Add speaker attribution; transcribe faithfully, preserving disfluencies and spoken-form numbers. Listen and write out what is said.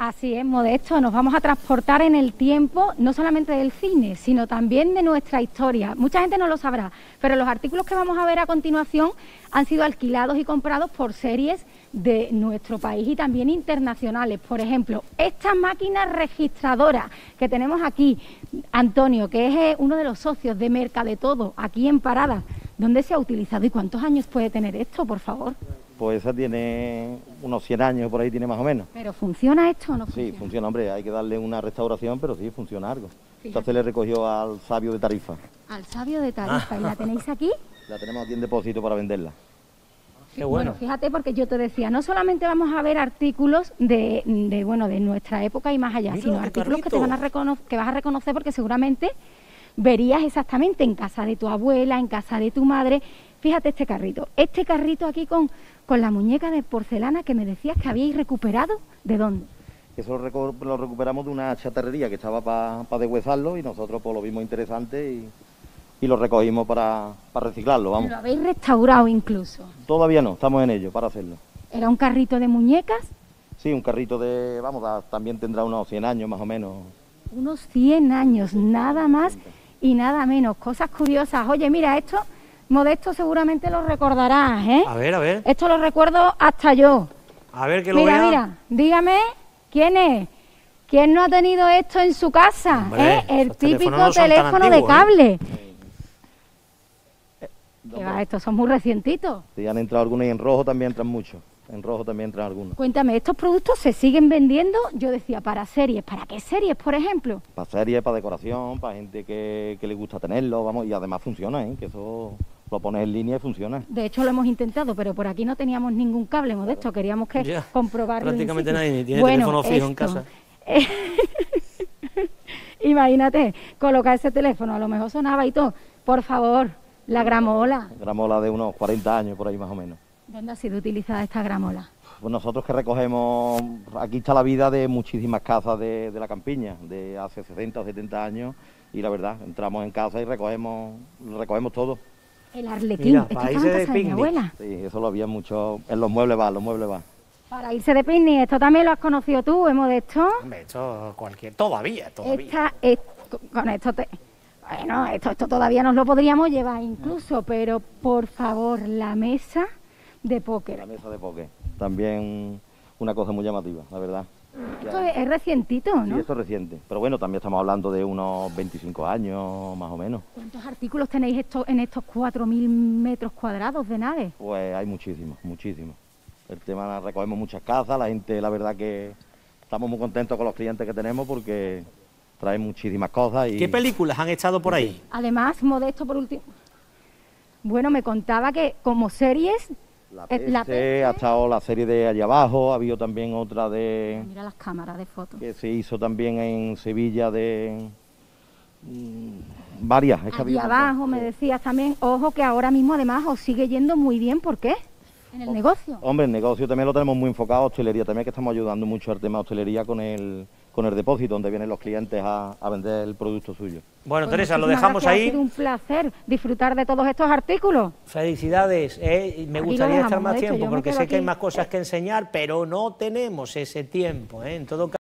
Speaker 1: Así es, Modesto, nos vamos a transportar en el tiempo, no solamente del cine, sino también de nuestra historia. Mucha gente no lo sabrá, pero los artículos que vamos a ver a continuación han sido alquilados y comprados por series de nuestro país y también internacionales. Por ejemplo, esta máquina registradora que tenemos aquí, Antonio, que es eh, uno de los socios de Mercadetodo, aquí en Parada, ¿dónde se ha utilizado y cuántos años puede tener esto, por favor?
Speaker 2: Pues esa tiene unos cien años, por ahí tiene más o menos.
Speaker 1: ¿Pero funciona esto o no funciona?
Speaker 2: Sí, funciona, hombre, hay que darle una restauración, pero sí, funciona algo. Esta se le recogió al sabio de Tarifa.
Speaker 1: Al sabio de Tarifa, ¿y la tenéis aquí?
Speaker 2: La tenemos aquí en depósito para venderla.
Speaker 3: Qué bueno.
Speaker 1: Bueno, fíjate, porque yo te decía, no solamente vamos a ver artículos de, de bueno, de nuestra época y más allá,
Speaker 3: Mira,
Speaker 1: sino
Speaker 3: qué
Speaker 1: artículos que
Speaker 3: carrito.
Speaker 1: te van a recono- que vas a reconocer porque seguramente verías exactamente en casa de tu abuela, en casa de tu madre. Fíjate este carrito, este carrito aquí con, con la muñeca de porcelana que me decías que habíais recuperado, ¿de dónde?
Speaker 2: Eso lo, recu- lo recuperamos de una chatarrería que estaba para pa deshuesarlo y nosotros pues lo vimos interesante y, y lo recogimos para, para reciclarlo, vamos.
Speaker 1: Lo habéis restaurado incluso.
Speaker 2: Todavía no, estamos en ello para hacerlo.
Speaker 1: ¿Era un carrito de muñecas?
Speaker 2: Sí, un carrito de, vamos, a- también tendrá unos cien años más o menos.
Speaker 1: Unos cien años, nada más y nada menos. Cosas curiosas. Oye, mira, esto, Modesto, seguramente lo recordarás, ¿eh?
Speaker 3: A ver, a ver,
Speaker 1: Esto lo recuerdo hasta yo.
Speaker 3: a ver que lo
Speaker 1: Mira,
Speaker 3: vea.
Speaker 1: mira, dígame, ¿quién es? ¿Quién no ha tenido esto en su casa?
Speaker 3: Hombre,
Speaker 1: ¿eh? El
Speaker 3: esos teléfonos
Speaker 1: típico
Speaker 3: no son tan
Speaker 1: teléfono de
Speaker 3: antiguos, ¿eh?
Speaker 1: cable.
Speaker 2: Eh,
Speaker 1: Que va, estos son muy recientitos.
Speaker 2: Sí, han entrado algunos y en rojo también entran muchos. En rojo también entran algunos.
Speaker 1: Cuéntame, ¿estos productos se siguen vendiendo? Yo decía, para series. ¿Para qué series, por ejemplo?
Speaker 2: Para series, para decoración, para gente que, que le gusta tenerlo, vamos, y además funciona, ¿eh? Que eso lo pones en línea y funciona.
Speaker 1: De hecho, lo hemos intentado, pero por aquí no teníamos ningún cable, Modesto. Queríamos que
Speaker 3: Ya,
Speaker 1: comprobarlo. in
Speaker 3: prácticamente
Speaker 1: situ.
Speaker 3: nadie ni tiene
Speaker 1: Bueno,
Speaker 3: teléfono fijo en
Speaker 1: esto.
Speaker 3: casa.
Speaker 1: Imagínate, colocar ese teléfono, a lo mejor sonaba y todo. Por favor, la gramola.
Speaker 2: Gramola de unos cuarenta años, por ahí más o menos.
Speaker 1: ¿Dónde ha sido utilizada esta gramola?
Speaker 2: Pues nosotros que recogemos, aquí está la vida de muchísimas casas de, de la campiña, de hace sesenta o setenta años, y la verdad, entramos en casa y recogemos, recogemos todo.
Speaker 1: El arlequín.
Speaker 3: Mira,
Speaker 1: Esto
Speaker 3: para
Speaker 1: estaba en
Speaker 3: irse de
Speaker 1: casa de mi
Speaker 3: picnic.
Speaker 1: abuela.
Speaker 2: Sí, eso lo había mucho, en los muebles va, los muebles va.
Speaker 1: Para irse de picnic, esto también lo has conocido tú, ¿eh, Modesto?
Speaker 3: Hombre, esto cualquier... Todavía, todavía.
Speaker 1: Esta, es- con esto te... Bueno, esto, esto todavía nos lo podríamos llevar incluso, pero por favor, la mesa de
Speaker 2: La
Speaker 1: póker.
Speaker 2: mesa de póker, también una cosa muy llamativa, la verdad.
Speaker 1: Esto es, es recientito,
Speaker 2: Sí,
Speaker 1: ¿no?
Speaker 2: esto es reciente, pero bueno, también estamos hablando de unos veinticinco años, más o menos.
Speaker 1: ¿Cuántos artículos tenéis esto, en estos cuatro mil metros cuadrados de nave?
Speaker 2: Pues hay muchísimos, muchísimos. El tema, recogemos muchas casas, la gente, la verdad que estamos muy contentos con los clientes que tenemos porque traen muchísimas cosas. Y
Speaker 3: ¿Qué películas han estado por ahí?
Speaker 1: Además, Modesto, por último... Bueno, me contaba que como series...
Speaker 2: La
Speaker 1: eh, la
Speaker 2: Peste, ha estado la serie de Allá Abajo, ha habido también otra de
Speaker 1: Mira las cámaras de fotos.
Speaker 2: que se hizo también en Sevilla de mm, varias. es que ha
Speaker 1: Allí
Speaker 2: habido
Speaker 1: abajo
Speaker 2: montón.
Speaker 1: me
Speaker 2: Sí.
Speaker 1: decías también, ojo, que ahora mismo además os sigue yendo muy bien. ¿Por qué? En el negocio.
Speaker 2: Hombre, el negocio también lo tenemos muy enfocado, hostelería también, que estamos ayudando mucho al tema de hostelería con el, con el depósito, donde vienen los clientes a, a vender el producto suyo.
Speaker 3: Bueno,
Speaker 1: Pues
Speaker 3: Teresa, lo
Speaker 1: muchísimas
Speaker 3: dejamos
Speaker 1: gracias, Ha sido
Speaker 3: ahí.
Speaker 1: un placer disfrutar de todos estos artículos.
Speaker 3: Felicidades. eh, Me
Speaker 1: Aquí lo
Speaker 3: gustaría
Speaker 1: dejamos,
Speaker 3: estar más
Speaker 1: Modesto,
Speaker 3: tiempo
Speaker 1: yo me
Speaker 3: porque
Speaker 1: quedo
Speaker 3: sé que hay
Speaker 1: aquí.
Speaker 3: más cosas que enseñar, pero no tenemos ese tiempo. ¿eh? En todo caso.